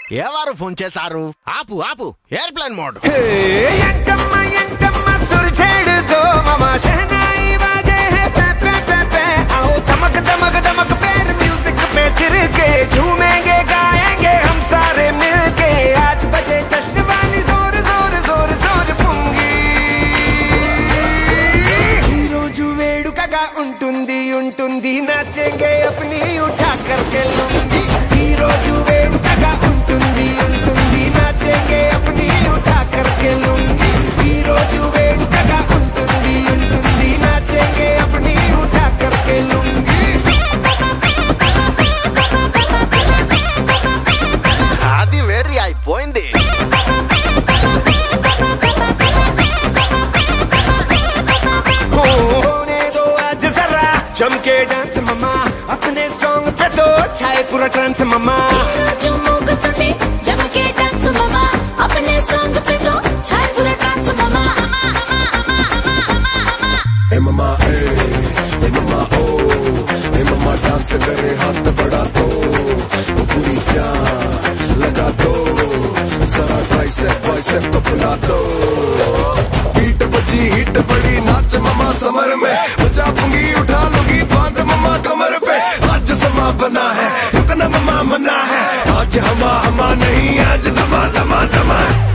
ఎవరు ఫోన్ చేశారు? ఆపు ఆపు, ఎయిర్ప్లేన్ మోడ్. ఉంటుంది नाचेंगे अपनी उठा करके लूंगी ఈ రోజు వేడుకగా ఉంటుంది नाचेंगे अपनी उठा करके लूंगी ఈ రోజు వేడుకగా ఉంటుంది नाचेंगे अपनी उठा करके लूंगी అది వెరీ అయిపోయింది. चमके डांस मम्मा अपने सॉन्ग पे तो छाए पूरा ट्रांस मम्मा चमके डांस मम्मा अपने सॉन्ग पे तो छाए पूरा ट्रांस मम्मा ए मम्मा ओ ए मम्मा डांस करे हाथ बढ़ा दो वो पूरी जान लगा दो जरा ट्राइसेप बाइसेप को फुला दो बीट बजी हिट बड़ी नाच मम्मा समर में बजा पुंगी उठा लूंगी बांध मम्मा कमर पे आज समा बना है रुकना मम्मा मना है आज हमा नहीं आज दमा दमा दमा